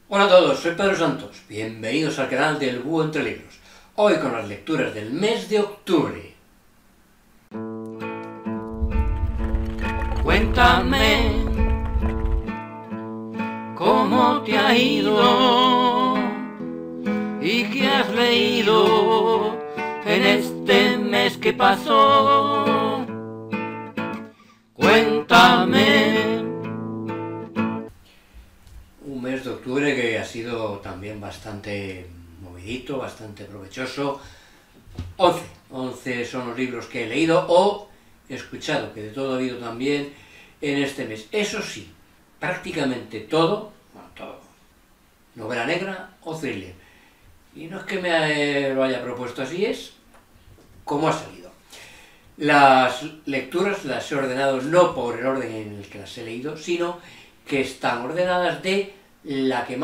Hola a todos, soy Pedro Santos, bienvenidos al canal del Búho Entre Libros, hoy con las lecturas del mes de octubre. Cuéntame cómo te ha ido y qué has leído en este mes que pasó. Cuéntame. Un mes de octubre que ha sido también bastante movidito, bastante provechoso. 11 son los libros que he leído o escuchado, que de todo ha habido también en este mes. Eso sí, prácticamente todo, novela negra o thriller. Y no es que me lo haya propuesto así, es como ha salido. Las lecturas las he ordenado no por el orden en el que las he leído, sino que están ordenadas de la que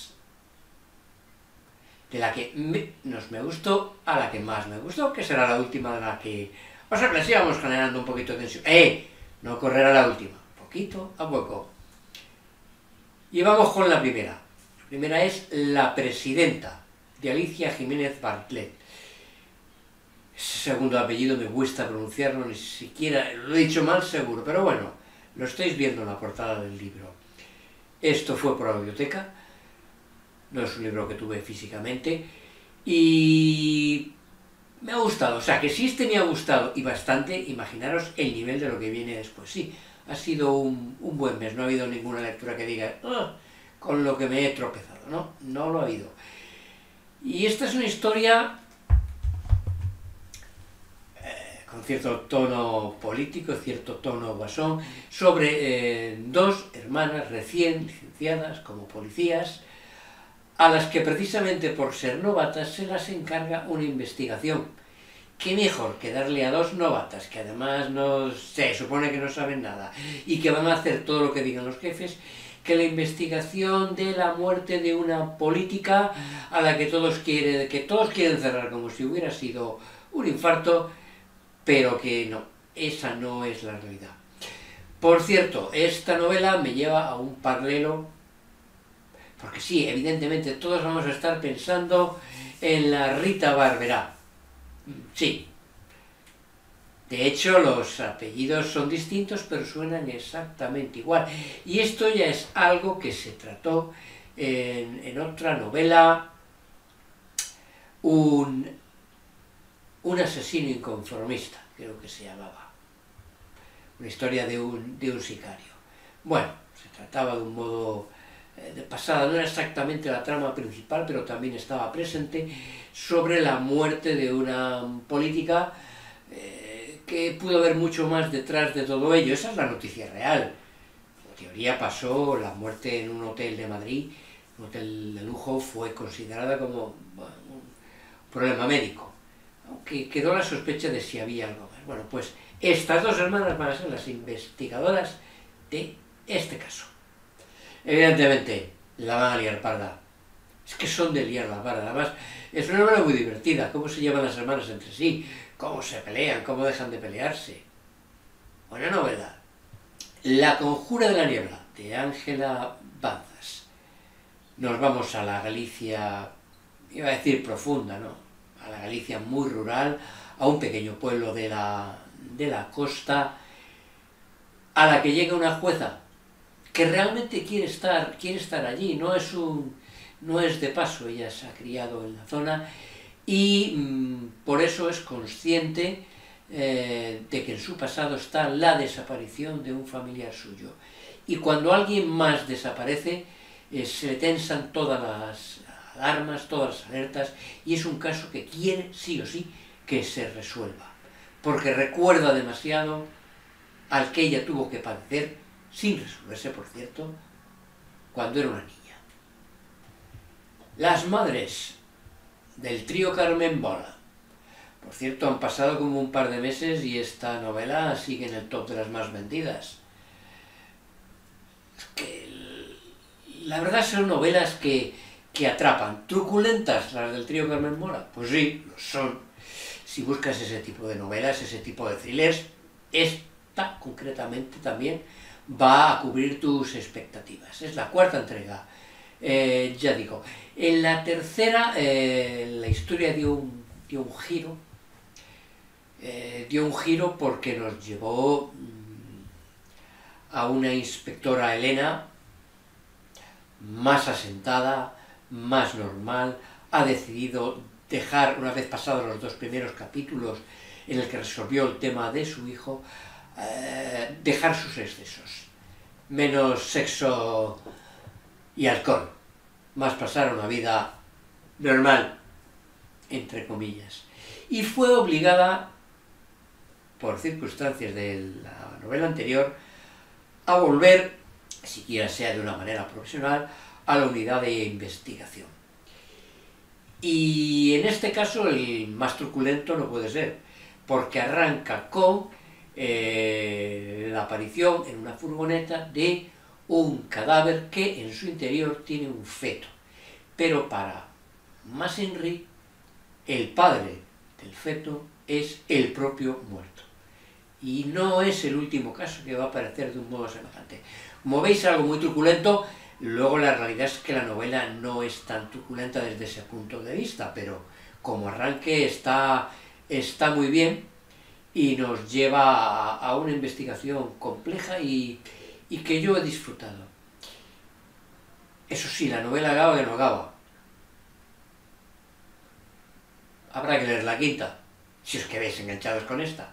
menos me gustó a la que más me gustó, que será la última de la que... O sea, que les íbamos generando un poquito de tensión. No correr a la última, poquito a poco. Y vamos con la primera. La primera es La Presidenta, de Alicia Jiménez Bartlett. Ese segundo apellido me cuesta pronunciarlo, ni siquiera, lo he dicho mal seguro, pero bueno, lo estáis viendo en la portada del libro. Esto fue por la biblioteca, no es un libro que tuve físicamente, y me ha gustado, o sea, que si este me ha gustado y bastante, imaginaros el nivel de lo que viene después. Sí, ha sido un buen mes, no ha habido ninguna lectura que diga, con lo que me he tropezado, no lo ha habido. Y esta es una historia con cierto tono político, cierto tono guasón, sobre dos hermanas recién licenciadas como policías, a las que precisamente por ser novatas se las encarga una investigación. ¿Qué mejor que darle a dos novatas, que además se supone que no saben nada, y que van a hacer todo lo que digan los jefes, que la investigación de la muerte de una política a la que todos quieren cerrar como si hubiera sido un infarto, pero que no, esa no es la realidad. Por cierto, esta novela me lleva a un paralelo, porque sí, evidentemente todos vamos a estar pensando en la Rita Barberá. Sí. De hecho, los apellidos son distintos, pero suenan exactamente igual. Y esto ya es algo que se trató en otra novela, un asesino inconformista, creo que se llamaba. Una historia de un sicario. Bueno, se trataba de un modo de pasada, no era exactamente la trama principal, pero también estaba presente, sobre la muerte de una política que pudo haber mucho más detrás de todo ello. Esa es la noticia real. En teoría pasó la muerte en un hotel de Madrid, un hotel de lujo, fue considerada como un problema médico, aunque quedó la sospecha de si había algo más. Bueno, pues estas dos hermanas van a ser las investigadoras de este caso. Evidentemente, la van a liar parda. Es que son de liar la parda. Además, es una novela muy divertida. Cómo se llevan las hermanas entre sí, cómo se pelean, cómo dejan de pelearse. Buena novela. La Conjura de la Niebla, de Ángela Banzas. Nos vamos a la Galicia, iba a decir profunda, ¿no? A la Galicia muy rural, a un pequeño pueblo de la costa, a la que llega una jueza que realmente quiere estar allí, no es de paso, ella se ha criado en la zona y por eso es consciente de que en su pasado está la desaparición de un familiar suyo. Y cuando alguien más desaparece, se le tensan todas las alarmas, todas las alertas, y es un caso que quiere sí o sí que se resuelva, porque recuerda demasiado al que ella tuvo que padecer, sin resolverse, por cierto, cuando era una niña. Las madres del trío Carmen Bola. Por cierto, han pasado como un par de meses y esta novela sigue en el top de las más vendidas. Es que la verdad son novelas que atrapan. ¿Truculentas las del trío Carmen Bola? Pues sí, lo son. Si buscas ese tipo de novelas, ese tipo de thrillers, esta concretamente también va a cubrir tus expectativas. Es la cuarta entrega Ya digo, en la tercera la historia dio un giro, porque nos llevó a una inspectora Elena más asentada, más normal, ha decidido dejar, una vez pasados los 2 primeros capítulos en el que resolvió el tema de su hijo, dejar sus excesos, menos sexo y alcohol, más pasar una vida normal, entre comillas. Y fue obligada, por circunstancias de la novela anterior, a volver, siquiera sea de una manera profesional, a la unidad de investigación. Y en este caso el más truculento no puede ser, porque arranca con la aparición en una furgoneta de un cadáver que en su interior tiene un feto. Pero para más Henry, el padre del feto es el propio muerto. Y no es el último caso que va a aparecer de un modo semejante. Como veis, algo muy truculento. Luego la realidad es que la novela no es tan truculenta desde ese punto de vista, pero como arranque está muy bien y nos lleva a una investigación compleja y que yo he disfrutado. Eso sí, la novela acaba que no acaba. Habrá que leer la quinta, si os quedáis enganchados con esta.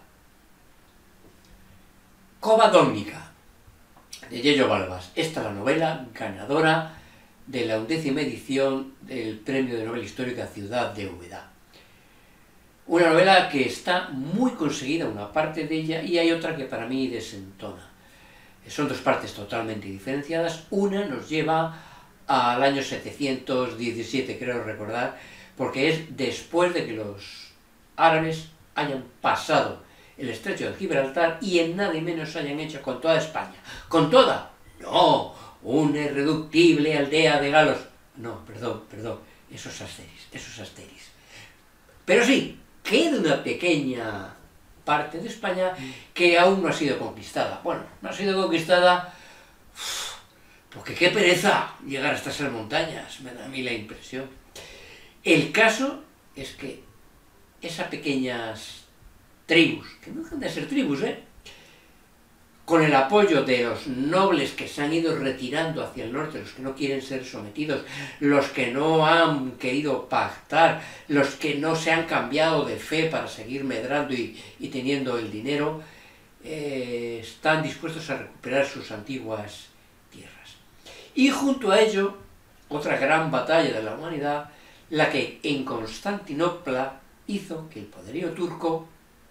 Cova Dómnica, de Yello Balbás. Esta es la novela ganadora de la 11ª edición del Premio de Novela Histórica Ciudad de Úbeda. Una novela que está muy conseguida, una parte de ella, y hay otra que para mí desentona. Son 2 partes totalmente diferenciadas. Una nos lleva al año 717, creo recordar, porque es después de que los árabes hayan pasado el estrecho de Gibraltar y en nada y menos hayan hecho con toda España. ¿Con toda? No, una irreductible aldea de galos. No, perdón, eso es Asteris. Pero sí, queda una pequeña parte de España que aún no ha sido conquistada. Bueno, no ha sido conquistada porque qué pereza llegar hasta esas montañas, me da a mí la impresión. El caso es que esas pequeñas tribus, que no dejan de ser tribus, con el apoyo de los nobles que se han ido retirando hacia el norte, los que no quieren ser sometidos, los que no han querido pactar, los que no se han cambiado de fe para seguir medrando y teniendo el dinero, están dispuestos a recuperar sus antiguas tierras. Y junto a ello, otra gran batalla de la humanidad, la que en Constantinopla hizo que el poderío turco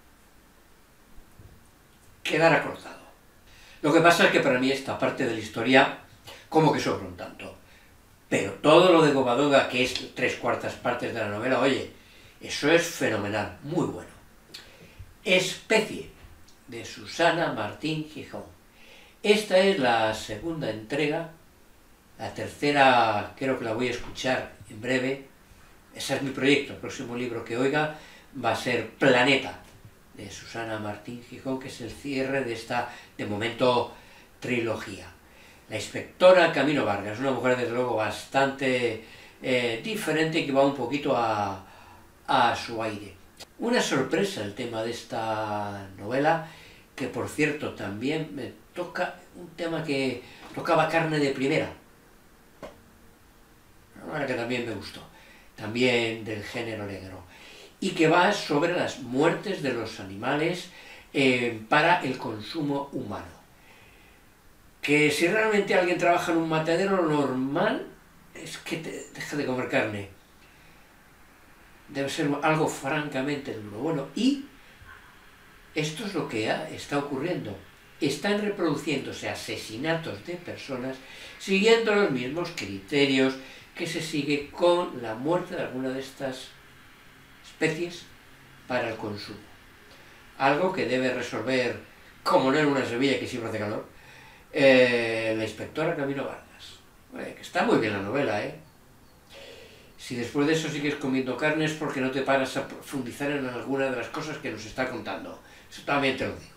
quedara cortado. Lo que pasa es que para mí esta parte de la historia como que sobra un tanto. Pero todo lo de Covadonga, que es 3/4 partes de la novela, oye, eso es fenomenal, muy bueno. Especie, de Susana Martín Gijón. Esta es la segunda entrega, la tercera creo que la voy a escuchar en breve. Ese es mi proyecto, el próximo libro que oiga va a ser Planeta, de Susana Martín Gijón, que es el cierre de esta, de momento, trilogía. La inspectora Camino Vargas, una mujer desde luego bastante diferente y que va un poquito a su aire. Una sorpresa el tema de esta novela, que por cierto también me toca un tema que tocaba carne de primera, una novela que también me gustó, también del género negro, y que va sobre las muertes de los animales para el consumo humano. Que si realmente alguien trabaja en un matadero, lo normal es que deje de comer carne. Debe ser algo francamente duro. Bueno, y esto es lo que está ocurriendo. Están reproduciéndose asesinatos de personas siguiendo los mismos criterios que se sigue con la muerte de alguna de estas especies para el consumo. Algo que debe resolver, como no en una Sevilla que siempre hace calor, la inspectora Camino Vargas. Que está muy bien la novela, Si después de eso sigues comiendo carne es porque no te paras a profundizar en alguna de las cosas que nos está contando. Eso también te lo digo.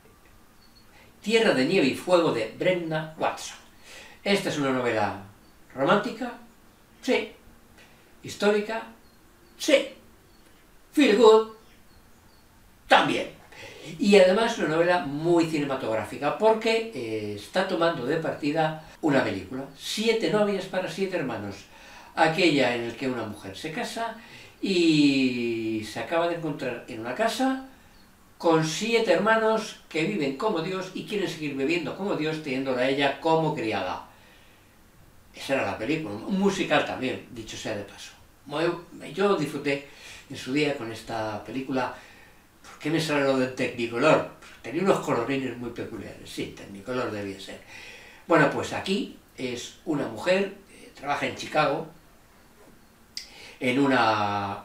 Tierra de nieve y fuego, de Brenda Watson. Esta es una novela ¿Romántica? Sí. ¿Histórica? Sí. ¿Feel good? También. Y además una novela muy cinematográfica, porque está tomando de partida una película, 7 novias para 7 hermanos, aquella en la que una mujer se casa y se acaba de encontrar en una casa con 7 hermanos que viven como Dios y quieren seguir viviendo como Dios, teniéndola a ella como criada. Esa era la película, un musical también, dicho sea de paso. Yo disfruté en su día con esta película. ¿Por qué me sale lo del Technicolor? Tenía unos colorines muy peculiares, sí, Technicolor debía ser. Bueno, pues aquí es una mujer, trabaja en Chicago, en una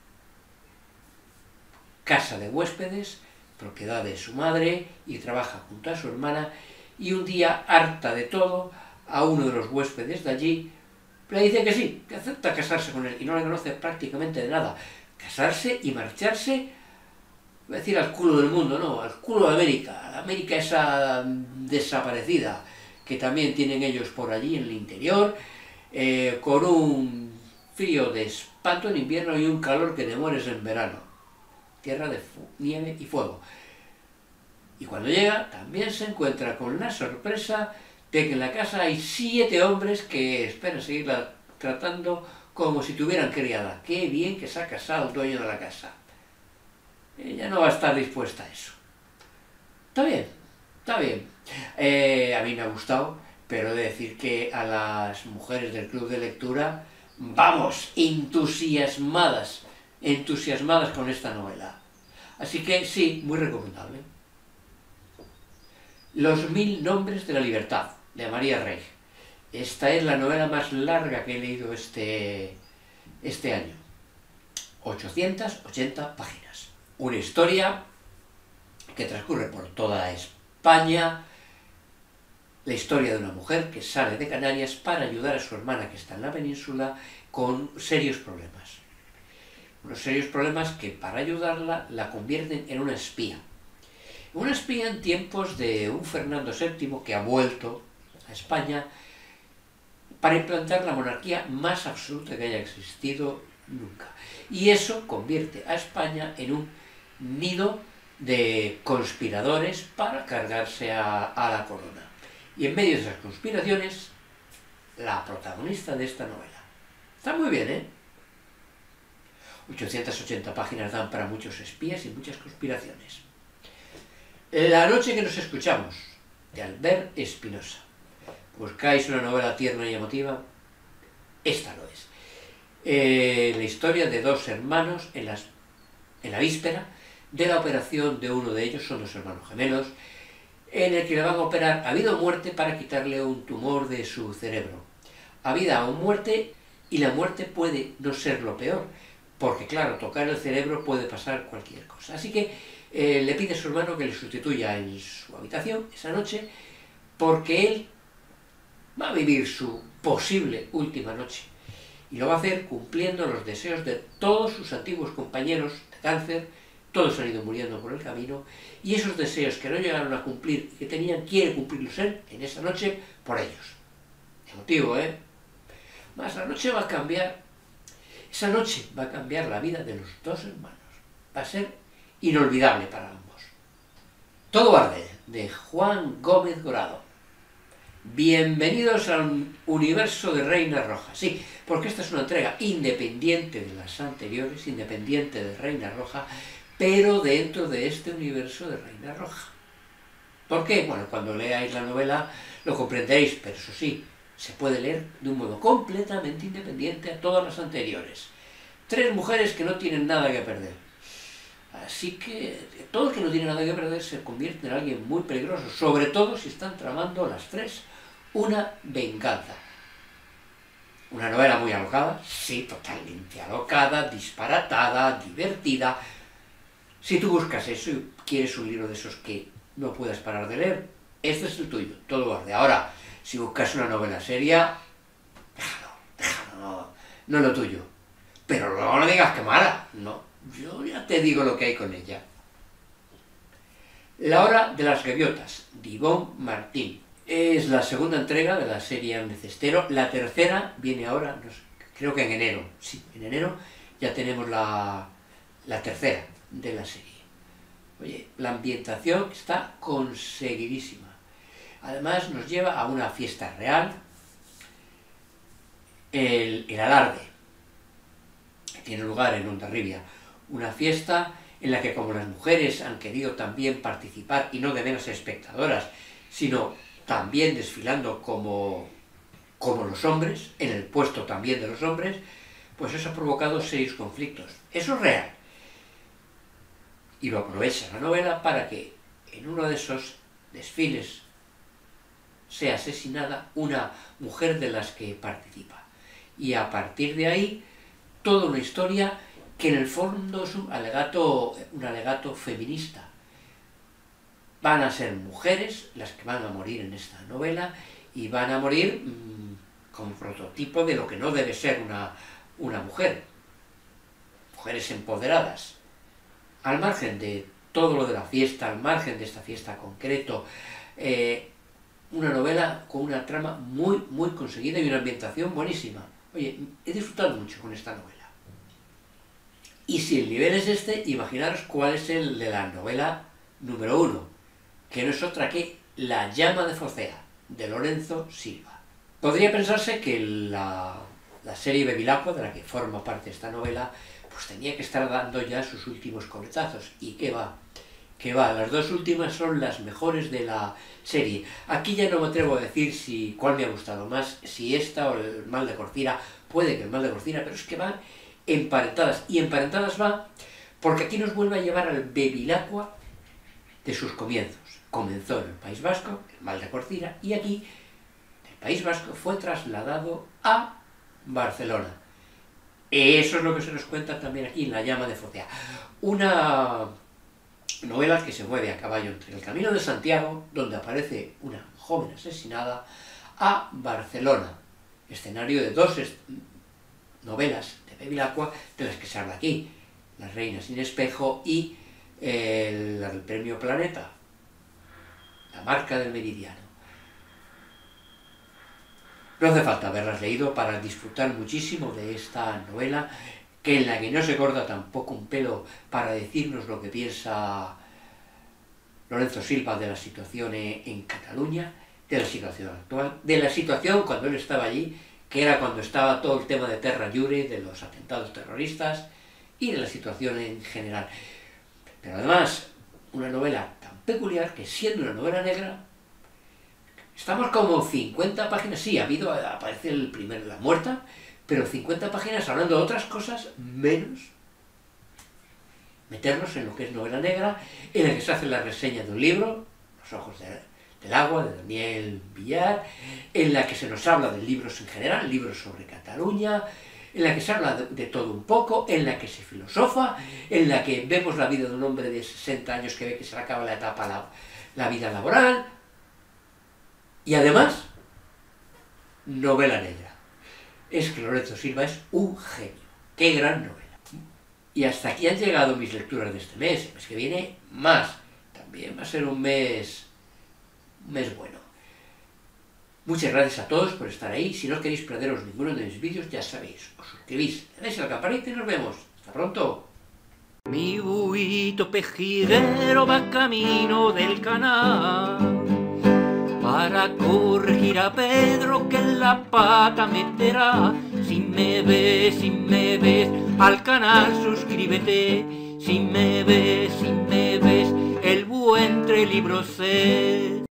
casa de huéspedes, propiedad de su madre, y trabaja junto a su hermana, y un día, harta de todo, a uno de los huéspedes de allí le dice que sí, que acepta casarse con él, y no le conoce prácticamente de nada. Casarse y marcharse, voy a decir al culo del mundo, no, al culo de América, la América esa desaparecida, que también tienen ellos por allí en el interior, con un frío de espanto en invierno y un calor que te mueres en verano. Tierra de nieve y fuego. Y cuando llega, también se encuentra con la sorpresa de que en la casa hay 7 hombres que esperan seguirla tratando como si tuvieran criada. Qué bien que se ha casado el dueño de la casa. Ella no va a estar dispuesta a eso. Está bien, está bien. A mí me ha gustado, pero he de decir que a las mujeres del club de lectura, vamos, entusiasmadas con esta novela. Así que sí, muy recomendable. Los 1000 nombres de la libertad, de María Rey. Esta es la novela más larga que he leído este año. 880 páginas. Una historia que transcurre por toda España, la historia de una mujer que sale de Canarias para ayudar a su hermana que está en la península con serios problemas. Unos serios problemas que para ayudarla la convierten en una espía. Una espía en tiempos de un Fernando VII que ha vuelto a España para implantar la monarquía más absoluta que haya existido nunca. Y eso convierte a España en un nido de conspiradores para cargarse a la corona. Y en medio de esas conspiraciones, la protagonista de esta novela. Está muy bien, ¿eh? 880 páginas dan para muchos espías y muchas conspiraciones. La noche que nos escuchamos, de Albert Espinosa. ¿Buscáis una novela tierna y emotiva? Esta lo es. La historia de 2 hermanos en la víspera de la operación de uno de ellos, son 2 hermanos gemelos, en el que le van a operar a vida o muerte para quitarle un tumor de su cerebro. A vida o muerte, y la muerte puede no ser lo peor, porque claro, tocar el cerebro puede pasar cualquier cosa. Así que le pide a su hermano que le sustituya en su habitación esa noche, porque él va a vivir su posible última noche. Y lo va a hacer cumpliendo los deseos de todos sus antiguos compañeros de cáncer. Todos han ido muriendo por el camino, y esos deseos que no llegaron a cumplir y que tenían, quiere cumplirlos él en esa noche por ellos. Emotivo, ¿eh? Más la noche va a cambiar. Esa noche va a cambiar la vida de los 2 hermanos. Va a ser inolvidable para ambos. Todo arde, de Juan Gómez Dorado. Bienvenidos al universo de Reina Roja. Sí, porque esta es una entrega independiente de las anteriores, independiente de Reina Roja, pero dentro de este universo de Reina Roja. ¿Por qué? Bueno, cuando leáis la novela lo comprenderéis, pero eso sí, se puede leer de un modo completamente independiente a todas las anteriores. 3 mujeres que no tienen nada que perder. Así que todo el que no tiene nada que perder se convierte en alguien muy peligroso, sobre todo si están tramando las 3 una venganza. Una novela muy alocada, sí, totalmente alocada, disparatada, divertida. Si tú buscas eso y quieres un libro de esos que no puedas parar de leer, este es el tuyo, Todo arde. Ahora, si buscas una novela seria, déjalo, no lo tuyo. Pero luego no digas que mala, no, yo ya te digo lo que hay con ella. La hora de las gaviotas, de Ivonne Martín. Es la segunda entrega de la serie Amnecestero. La tercera viene ahora, no sé, creo que en enero. Sí, en enero ya tenemos la tercera de la serie. Oye, la ambientación está conseguidísima. Además nos lleva a una fiesta real, el alarde, que tiene lugar en Hondarribia. Una fiesta en la que, como las mujeres han querido también participar, y no de menos espectadoras, sino también desfilando como los hombres, en el puesto también de los hombres, pues eso ha provocado serios conflictos. Eso es real. Y lo aprovecha la novela para que en uno de esos desfiles sea asesinada una mujer de las que participa. Y a partir de ahí, toda una historia que en el fondo es un alegato feminista. Van a ser mujeres las que van a morir en esta novela y van a morir como prototipo de lo que no debe ser una mujer. Mujeres empoderadas. Al margen de todo lo de la fiesta, al margen de esta fiesta concreto, una novela con una trama muy, muy conseguida y una ambientación buenísima. Oye, he disfrutado mucho con esta novela. Y si el nivel es este, imaginaros cuál es el de la novela número 1, que no es otra que La llama de Focea, de Lorenzo Silva. Podría pensarse que la serie Bevilacqua, de la que forma parte esta novela, pues tenía que estar dando ya sus últimos coletazos. ¿Y qué va? ¿Qué va? Las dos últimas son las mejores de la serie. Aquí ya no me atrevo a decir cuál me ha gustado más, si esta o el Mal de Corcira. Puede que el Mal de Corcira, pero es que van emparentadas. Y emparentadas va porque aquí nos vuelve a llevar al Bevilacqua de sus comienzos. Comenzó en el País Vasco, el Mal de Corcira, y aquí, del País Vasco, fue trasladado a Barcelona. Eso es lo que se nos cuenta también aquí en La llama de Focea. Una novela que se mueve a caballo entre el Camino de Santiago, donde aparece una joven asesinada, a Barcelona, escenario de dos novelas de Bevilacqua de las que se habla aquí, La reina sin espejo y el premio Planeta, La marca del meridiano. No hace falta haberlas leído para disfrutar muchísimo de esta novela, en la que no se corta tampoco un pelo para decirnos lo que piensa Lorenzo Silva de la situación en Cataluña, de la situación actual, de la situación cuando él estaba allí, que era cuando estaba todo el tema de Terra Llure, de los atentados terroristas, y de la situación en general. Pero además, una novela tan peculiar que, siendo una novela negra, estamos como 50 páginas, sí, aparece la muerta, pero 50 páginas hablando de otras cosas, menos meternos en lo que es novela negra, en la que se hace la reseña de un libro, Los ojos del agua, de Daniel Villar, en la que se nos habla de libros en general, libros sobre Cataluña, en la que se habla de todo un poco, en la que se filosofa, en la que vemos la vida de un hombre de 60 años que ve que se le acaba la etapa, la vida laboral, y además, novela negra. Es que Lorenzo Silva es un genio. ¡Qué gran novela! Y hasta aquí han llegado mis lecturas de este mes. El mes que viene, más. También va a ser un mes bueno. Muchas gracias a todos por estar ahí. Si no queréis perderos ninguno de mis vídeos, ya sabéis, os suscribís, le dais a la campanita y nos vemos. ¡Hasta pronto! Mi buito pejiguero va camino del canal para corregir a Pedro que en la pata meterá. Si me ves, al canal suscríbete. Si me ves, el buen libros sé.